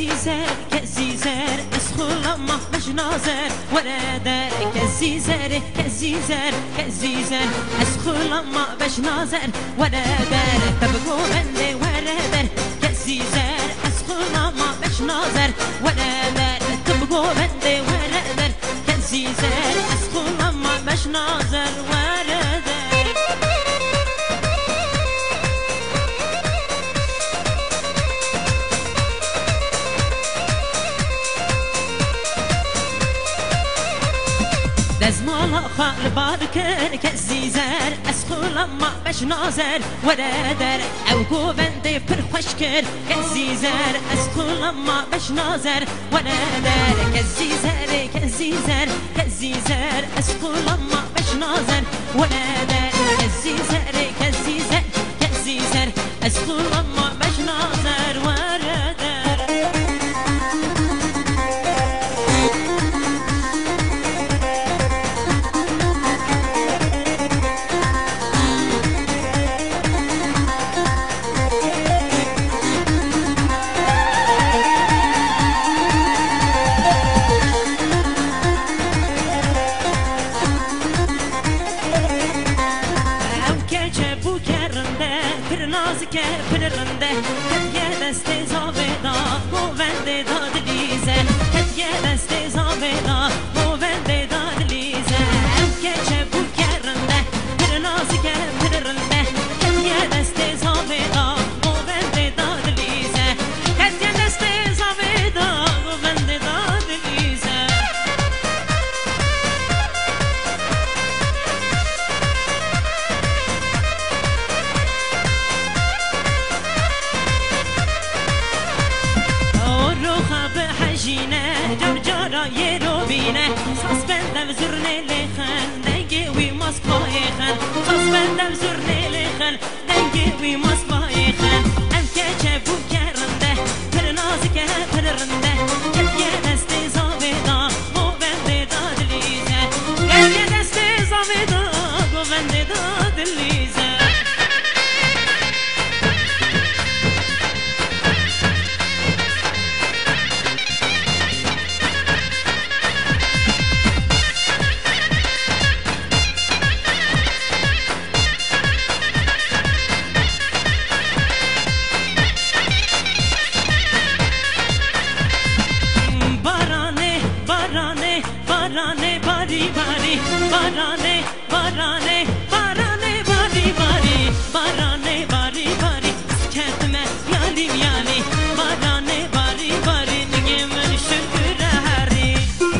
كزيزر كزيزر اسخل ما باش نازر ولا دار كزيزر كزيزر كزيزر اسخل ما باش نازر ولا دار تبقو بندي ولا دار كزيزر اسخل ما باش نازر ولا دار تبقو بندي ولا دار كزيزر اسخل ما باش نازر ولا دار دزمالا خال باركر كزيزر اسخل ما باش نازر ولا دار او گوبنده پر خوشکر كزيزر اسخل ما باش نازر ولا دار كزيزر كزيزر كزيزر اسخل ما باش نازر ولا دار كزيزر كزيزر كزيزر اسخل ما باش نازر ولا دار نازکه پرنده هدیه دست زاویدا گوونده داد لیزه هدیه دست زاویدا گوونده داد لیزه که چه بو کرنده پر نازکه پرنده هدیه دست زاویدا گوونده داد لیزه هدیه دست زاویدا گوونده داد لیزه جرجارا یرو بینه ساس بندم زرنه لخن دنگی وی ماسپای خن ساس بندم زرنه لخن دنگی وی ماسپای خن ام که چه بو کرنده پر نازکه پر رنده هدیه دست زاویدا گوونده داد لیزه هدیه دست زاویدا گوونده داد لیزه barane bari bari barane barane barane bari bari barane bari bari kendime yalim yani barane bari bari nigemen şükür hari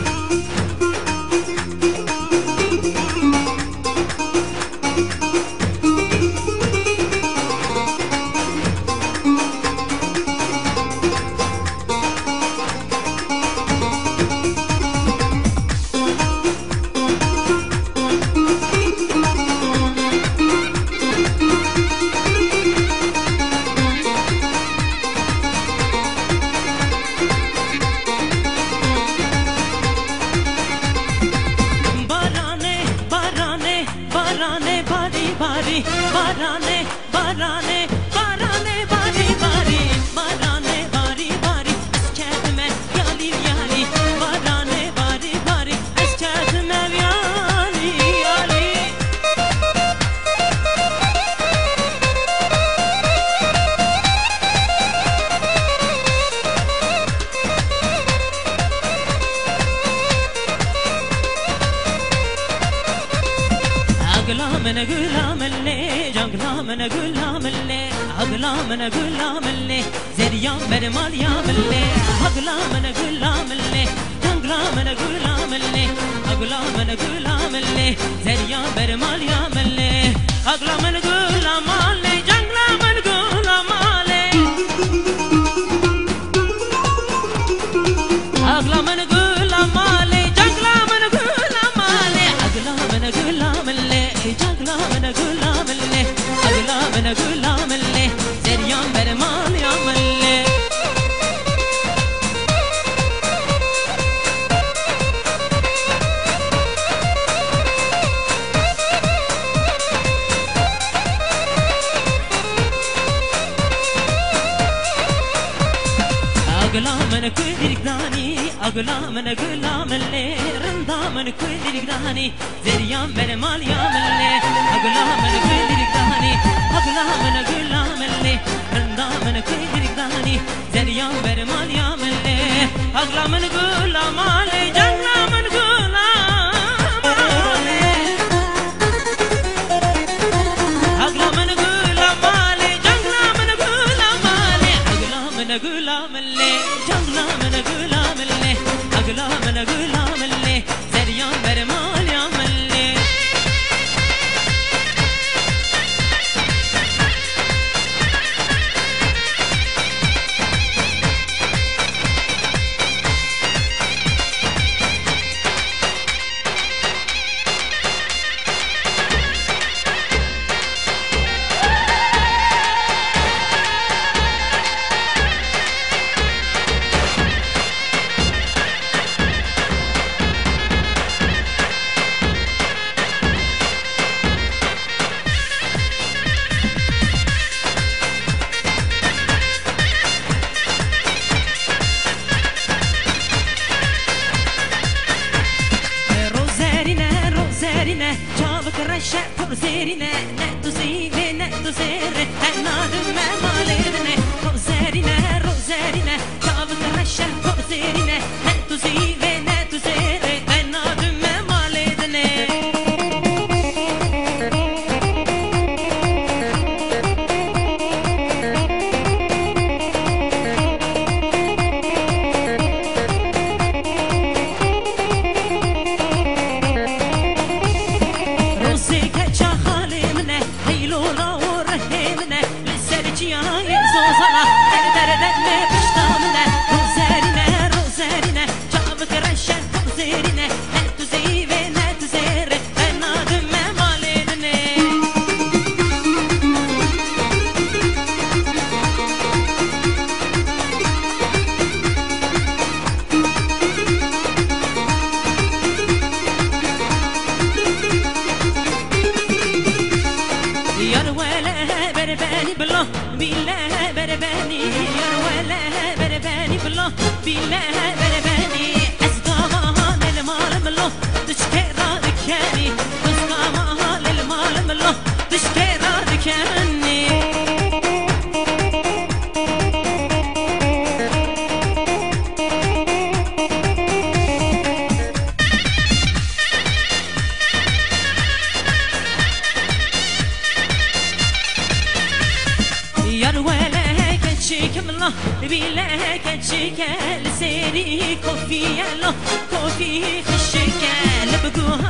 barane barane barane bari bari barane bari bari kendime yalim yani barane bari bari kendime yani yani أقلامنا قلام اللي جنقلامنا قلام اللي أقلامنا قلام اللي زريان برمال يام اللي أقلامنا قلام اللي جنقلامنا قلام اللي أقلامنا قلام اللي زريان برمال يام اللي أقلامنا قلام اللي جنقلامنا قلام اللي أقلامنا قلام اللي جنقلامنا قلام اللي أقلامنا قلام اللي جنقلامنا قلام اللي أقلامنا قلام اللي زريان برمال يام اللي من كل داني أقلا من أقلا من لي رندا من كل داني زريان برمال يا من لي أقلا من كل داني أقلا من أقلا من لي رندا من كل داني زريان برمال يا من لي أقلا من أقلا مالي جنا من أقلا مالي أقلا من أقلا مالي جنا من أقلا مالي أقلا من أقلا من لي جنا من أقلا من لي أقلا من أقلا من لي زريان برمال يا من لي جابك الرشا فرزيرنا نتوزيني نتوزيري نادم ما ماليرنا روزارينا جابك الرشا فرزيرنا نتوزيني نتوزيري نادم ما ماليرنا بالله برباني يا ولا برباني بالله بالله برباني أسقامها للمال ملو تشكي رادكاني أسقامها للمال ملو تشكي رادكاني بيلا كتشيكا لسيري كوفي يالو كوفي خشيكا لبقوها